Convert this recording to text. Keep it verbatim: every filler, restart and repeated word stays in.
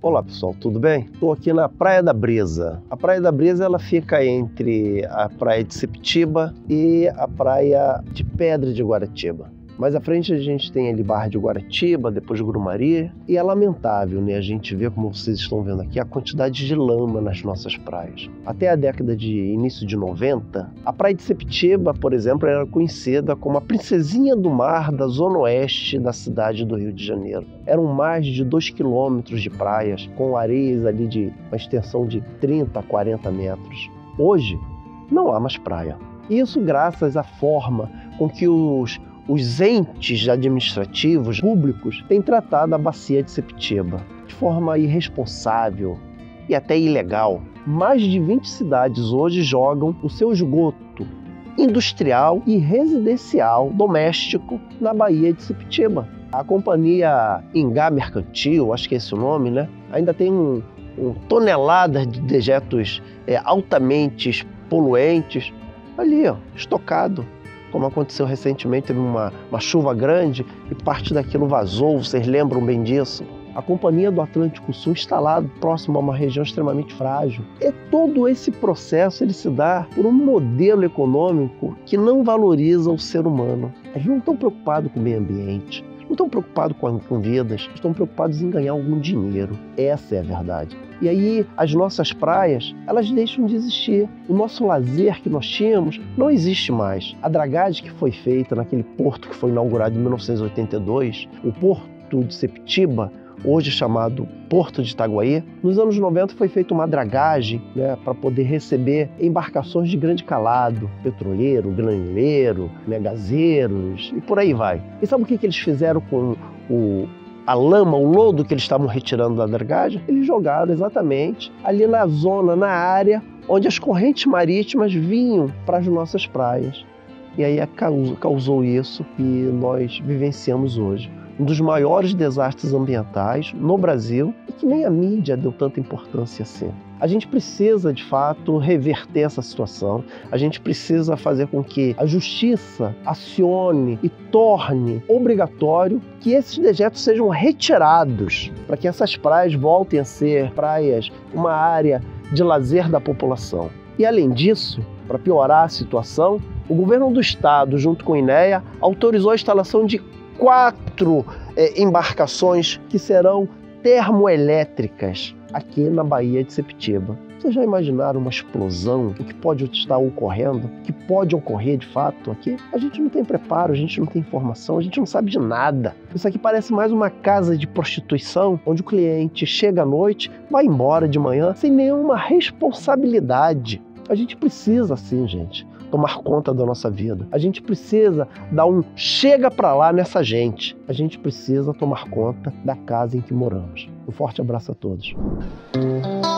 Olá pessoal, tudo bem? Estou aqui na Praia da Brisa. A Praia da Brisa ela fica entre a Praia de Sepetiba e a Praia de Pedra de Guaratiba. Mais à frente a gente tem ali Barra de Guaratiba, depois Grumari, e é lamentável, né? A gente vê, como vocês estão vendo aqui, a quantidade de lama nas nossas praias. Até a década de início de noventa, a Praia de Sepetiba, por exemplo, era conhecida como a princesinha do mar da zona oeste da cidade do Rio de Janeiro. Eram mais de dois quilômetros de praias, com areias ali de uma extensão de trinta a quarenta metros. Hoje, não há mais praia. Isso graças à forma com que os Os entes administrativos públicos têm tratado a bacia de Sepetiba de forma irresponsável e até ilegal. Mais de vinte cidades hoje jogam o seu esgoto industrial e residencial doméstico na Baía de Sepetiba. A companhia Ingá Mercantil, acho que é esse o nome, né? Ainda tem um, um toneladas de dejetos é, altamente poluentes ali, ó, estocado. Como aconteceu recentemente, teve uma, uma chuva grande e parte daquilo vazou, vocês lembram bem disso? A Companhia do Atlântico Sul está lá próximo a uma região extremamente frágil. E todo esse processo ele se dá por um modelo econômico que não valoriza o ser humano. Eles não estão preocupados com o meio ambiente, não estão preocupados com, com vidas, estão preocupados em ganhar algum dinheiro. Essa é a verdade. E aí as nossas praias, elas deixam de existir. O nosso lazer que nós tínhamos não existe mais. A dragagem que foi feita naquele porto que foi inaugurado em mil novecentos e oitenta e dois, o Porto de Sepetiba, hoje chamado Porto de Itaguaí, nos anos noventa foi feita uma dragagem, né, para poder receber embarcações de grande calado, petroleiro, granileiro, né, gazeiros e por aí vai. E sabe o que, que eles fizeram com o a lama, o lodo que eles estavam retirando da dragagem? Eles jogaram exatamente ali na zona, na área onde as correntes marítimas vinham para as nossas praias. E aí causou, causou isso que nós vivenciamos hoje. Um dos maiores desastres ambientais no Brasil e que nem a mídia deu tanta importância assim. A gente precisa, de fato, reverter essa situação. A gente precisa fazer com que a justiça acione e torne obrigatório que esses dejetos sejam retirados, para que essas praias voltem a ser praias, uma área de lazer da população. E, além disso, para piorar a situação, o governo do estado, junto com o INEA, autorizou a instalação de quatro é, embarcações que serão termoelétricas aqui na Baía de Sepetiba. Vocês já imaginaram uma explosão, o que pode estar ocorrendo, o que pode ocorrer de fato aqui? A gente não tem preparo, a gente não tem informação, a gente não sabe de nada. Isso aqui parece mais uma casa de prostituição, onde o cliente chega à noite, vai embora de manhã, sem nenhuma responsabilidade. A gente precisa, sim, gente, tomar conta da nossa vida. A gente precisa dar um chega pra lá nessa gente. A gente precisa tomar conta da casa em que moramos. Um forte abraço a todos.